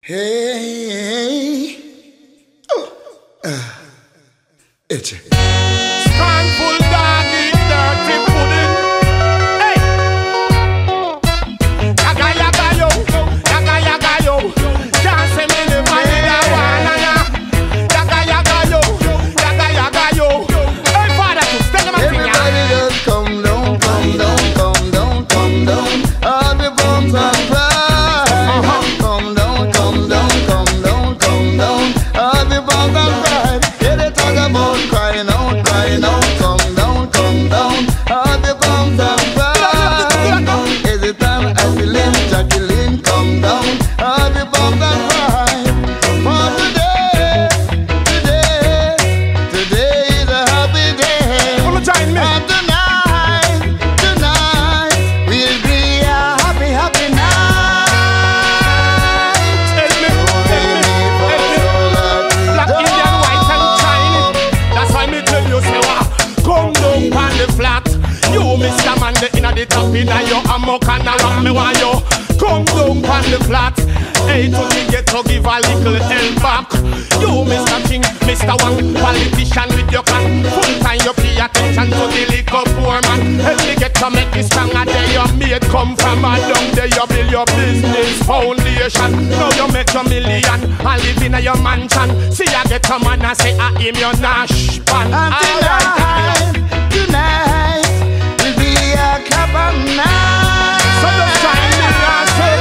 Hey, itchy. Scornful dog eat dirty pudding. Hey, yaga yaga yo, yaga yaga yo. Can't say me live my little one, yaga yaga yo, yaga yaga yo. Hey, father, stand up and sing. Everybody just come down, come down, come down, come down. All the bumps and cry. Come down, come down, come down, come down. All the bumps and cry. Yeah, they talk about crying out, crying out. Come down, come down. All the bumps and cry. Is it time, Jacqueline, Jacqueline, come down. All the bumps and cry. For today, today, today is a happy day. Come join me. And tonight, tonight will be a happy, happy night. Tell me, black, Indian, white and Chinese. That's why me tell you, say what? Come down on the flat. You, Mr. Man, the inna the top inna your amok and around me want you. Come down on the flat. Hey, to me get to give a little help back. You, Mr. King, Mr. Wang, politician with your can. Full time you pay attention to the little poor man. Help me get to make this stronger. There your mate come from a down. There you build your business foundation. Now you make your million and live in your mansion. See I get a man and say I am your nash pan. And tonight, tonight will be a clap of night. So just try me and say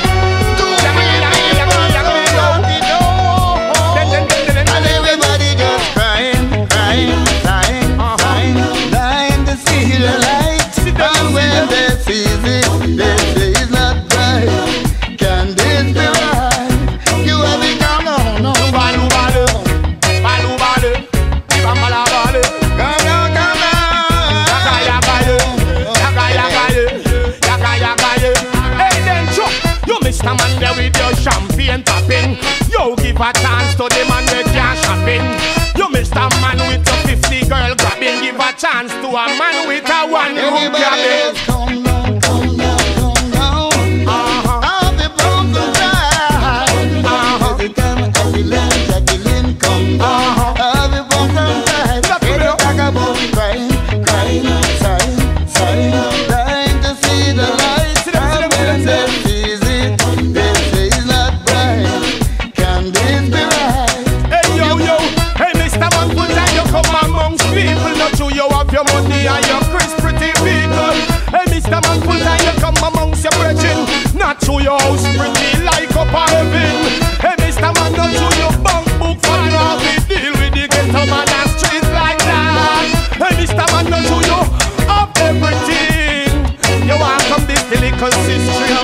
and everybody just crying, crying, crying, crying, dying to see the light. And when they see it, they say it's not bright. Can this be right? You have it down, no, no. Balu balu, balu balu, bambala balu. Come down, come down. Yaga yaga yo, yaga yaga yo, yaga yaga yo. Hey then Chuck, you Mr. Man there with your champagne popping. You give a chance to the man that can't shopping. You Mr. Man with your 50 girl grabbing. Give a chance to a man with a one room Everybody cabin. else come down, come down, come down. All the bumps and cry. Every time Jacqueline, Jacqueline come down. All the bumps and cry. They talk about crying, crying, sighing, sighing, dying to see the light. And when they see it, they say it's not bright. Can this be right? Hey yo yo, hey Mr. Man, put down you come amongst people. Not you, you have your money and your crisp pretty vehicle. Hey Mr. Man, put down you come amongst your brethren. Not you, your house pretty like up a heaven. Hey Mr. Man, not you, your bank book for now. We deal with the ghetto man and street like that. Hey Mr. Man, not you, you have everything. You want come this little sister.